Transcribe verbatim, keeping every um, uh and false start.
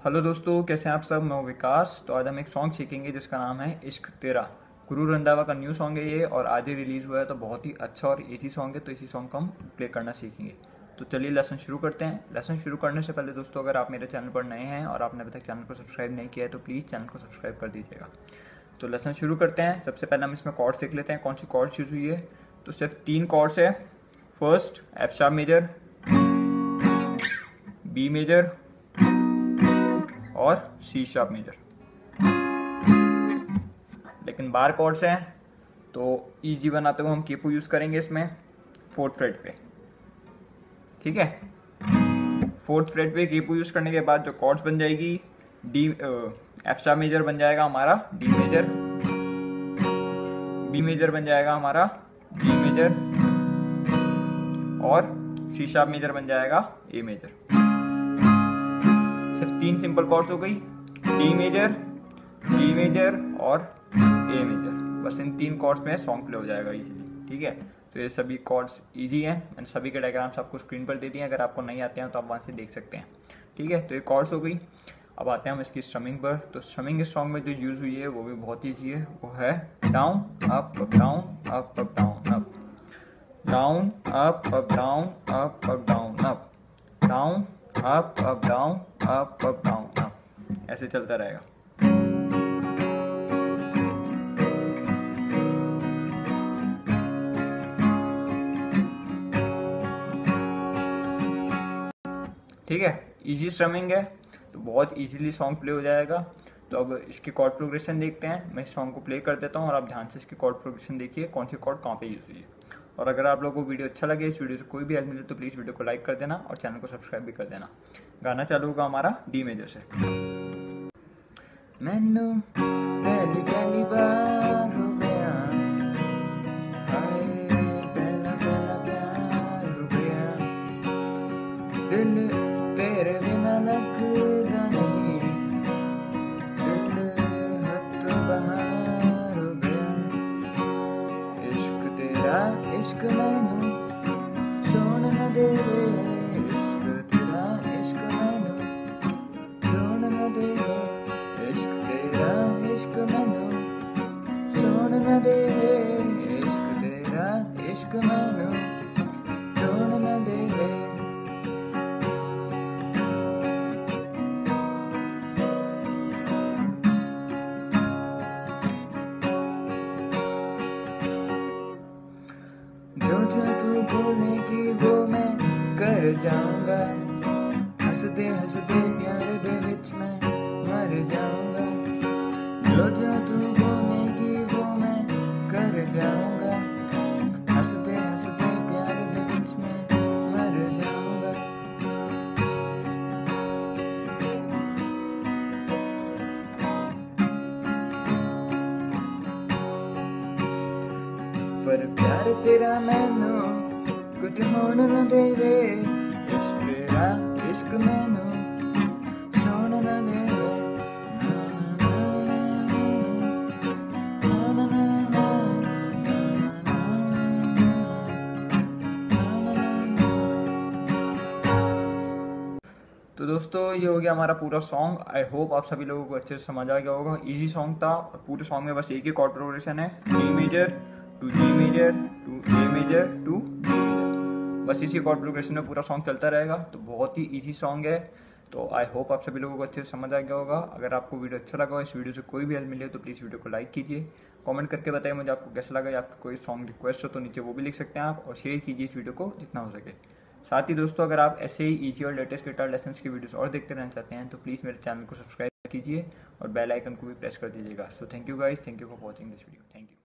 Hello दोस्तों, कैसे हैं आप सब। मैं हूं विकास। तो आज हम एक सॉन्ग सीखेंगे जिसका नाम है इश्क तेरा। गुरु रंधावा का न्यू सॉन्ग है ये और आज ही रिलीज हुआ है, तो बहुत ही अच्छा और इजी सॉन्ग है। तो इसी सॉन्ग को हम प्ले करना सीखेंगे। तो चलिए लेसन शुरू करते हैं। लेसन शुरू करने से पहले दोस्तों, अगर आप मेरे चैनल पर नए हैं और आपने अभी तक चैनल को सब्सक्राइब नहीं किया है तो प्लीज़ चैनल को सब्सक्राइब कर दीजिएगा। तो लेसन शुरू करते हैं। सबसे पहले हम इसमें कॉर्ड्स देख लेते हैं, कौन सी कॉर्ड्स यूज हुई है। तो सिर्फ तीन कॉर्ड्स है। First F sharp major, B major और सी शार्प मेजर। लेकिन बार कॉर्ड्स हैं तो इजी बनाते हुए हम कीपो यूज करेंगे इसमें फोर्थ फ्रेट पे। ठीक है, फोर्थ फ्रेट पे कीपो यूज करने के बाद जो कॉर्ड्स बन जाएगी, डी एफ शार्प मेजर बन जाएगा हमारा डी मेजर, बी मेजर बन जाएगा हमारा जी मेजर और सी शार्प मेजर बन जाएगा ए मेजर। सिर्फ तीन सिंपल कॉर्ड्स हो गई, डी मेजर, जी मेजर और ए मेजर। बस इन तीन कॉर्ड्स में सॉन्ग प्ले हो जाएगा इजीली। ठीक है, तो ये सभी कॉर्ड्स इजी हैं। मैंने सभी के डायग्राम्स आपको स्क्रीन पर दे दिए हैं, अगर आपको नहीं आते हैं तो आप वहां से देख सकते हैं। ठीक है, तो ये कॉर्ड्स हो गई। अब आते हैं हम इसकी स्ट्रमिंग पर। तो स्ट्रमिंग इस सॉन्ग में जो यूज हुई है वो भी बहुत ईजी है। वो है down up up down up up down up, down up up down up up down up, down up up down up up down up, ऐसे चलता रहेगा। ठीक है, इजी स्ट्रमिंग है तो बहुत इजीली सॉन्ग प्ले हो जाएगा। तो अब इसकी कॉर्ड प्रोग्रेशन देखते हैं। मैं इस सॉन्ग को प्ले कर देता हूँ और आप ध्यान से इसकी कॉर्ड प्रोग्रेशन देखिए, कौन सी कॉर्ड कहाँ पे यूज हुई है। और अगर आप लोगों को वीडियो अच्छा लगे, इस वीडियो से कोई भी हेल्प मिले तो प्लीज़ वीडियो को लाइक कर देना और चैनल को सब्सक्राइब भी कर देना। गाना चालू होगा हमारा डी मेजर से। मैनू पहली पहली बार हो गया, हाय पहला पहला प्यार हो गया, दिल तेरे बिना लगता नहीं, दिल हद बहार हो गया, इश्क तेरा इश्क मैनू सोन न दे रे, इश्क तेरा इश्क मैनू सोन न दे रे, इश्क तेरा इश्क मैनू सोन न दे रे, इश्क तेरा इश्क मैनू सोन न दे रे। जो जो तू बोलेगी वो मैं कर जाऊंगा, हंसते हंसते प्यार दे विच मैं मर जाऊंगा, जो जो तू बोलेगी वो मैं कर जाऊंगा, हंसते हंसते प्यार दे विच मैं मर जाऊंगा। पर प्यार तेरा मैनू कुछ होन न दे रे, इश्क तेरा इश्क मैनू सोन न दे रे। तो दोस्तों, ये हो गया हमारा पूरा सॉन्ग। आई होप आप सभी लोगों को अच्छे से समझ आ गया होगा। इजी सॉन्ग था और पूरे सॉन्ग में बस एक ही कॉर्ड प्रोग्रेशन है, D major to G major to A major to D major. बस इसी कॉर्ड प्रोग्रेशन में पूरा सॉन्ग चलता रहेगा। तो बहुत ही इजी सॉन्ग है। तो आई होप आप सभी लोगों को अच्छे से समझ आ गया होगा। अगर आपको वीडियो अच्छा लगा हो, इस वीडियो से कोई भी हेल्प मिले तो प्लीज़ वीडियो को लाइक कीजिए, कमेंट करके बताइए मुझे आपको कैसा लगा, या आपका कोई सॉन्ग रिक्वेस्ट हो तो नीचे वो भी लिख सकते हैं आप, और शेयर कीजिए इस वीडियो को जितना हो सके। साथ ही दोस्तों, अगर आप ऐसे ही इजी और लेटेस्ट गिटार लेसन्स की वीडियोस और देखते रहना चाहते हैं तो प्लीज़ मेरे चैनल को सब्सक्राइब कीजिए और बेल आइकन को भी प्रेस कर दीजिएगा। So thank you guys, thank you for watching this video, thank you.